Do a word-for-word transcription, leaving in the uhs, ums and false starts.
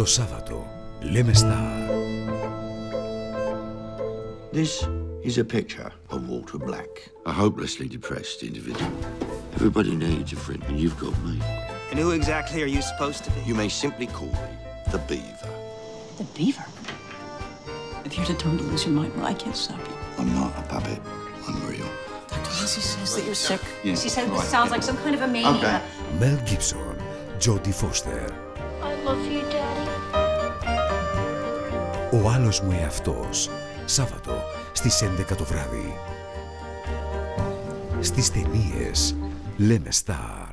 Το Σάββατο λέμε στα... This is a picture of Walter Black, a hopelessly depressed individual. Everybody needs a friend, and you've got me. And who exactly are you supposed to be? You may simply call me the Beaver. The Beaver? If you're determined to lose your mind, well, I can't stop you. I'm not a puppet. I'm real. Doctor Lizzie says that you're sick. Yeah, She said this right, sounds yeah. like some kind of a mania. Okay. Mel Gibson, Jodie Foster. I love you, Daddy. Ο άλλος μου εαυτός. Σάββατο στις έντεκα το βράδυ. Στις ταινίες λέμε στα...